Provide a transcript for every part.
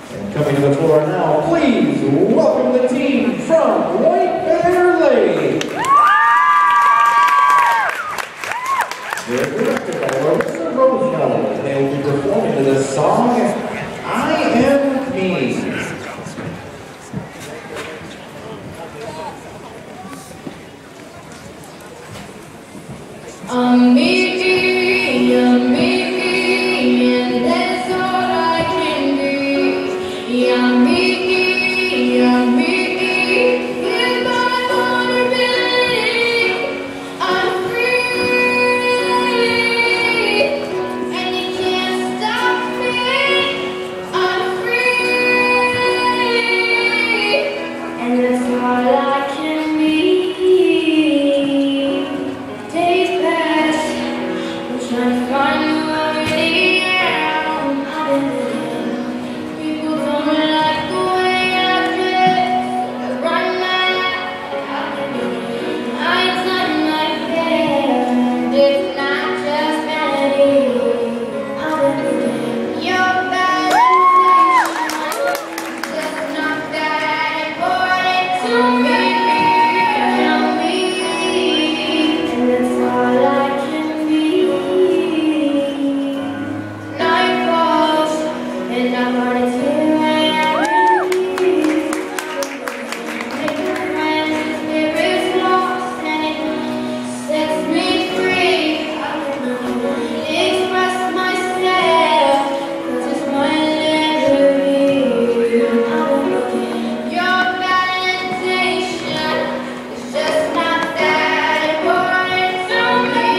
And coming to the floor now, please welcome the team from White Bear Lake. They're directed by Larissa Roosevelt, and they will be performing the song I Am Me. I'm me, and that's all I can be. I'm me, with my vulnerability. I'm free, and you can't stop me. I'm free, and that's all I can be. Trying to find who I really am. I've been living. People don't like the way I dress. Right now, I've been living. I ain't done my hair. It's not just vanity. I've been living. Your validation just not that important to me. And that's all I can be. And I'm running to my reality. Making friends, there is lost, and it sets me free. I can express myself, 'cause it's my liberty. I'm looking. Your validation is just not that important to me.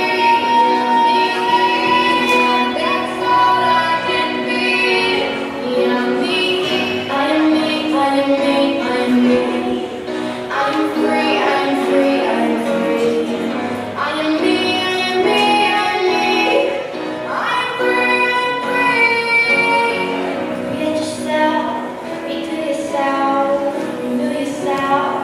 That's all I can be. I'm me, I'm me, I'm me, I'm me. I'm free, I'm free, I'm free. I am me, I am me, I'm me. I'm free, I'm free. Forget yourself, be to yourself, renew yourself.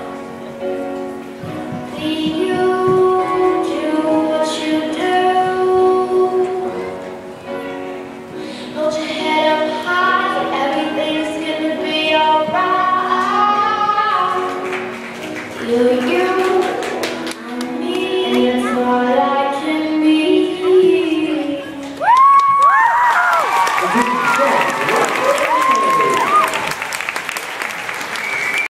Be you, do what you do. Hold your head up high, everything's gonna be alright. You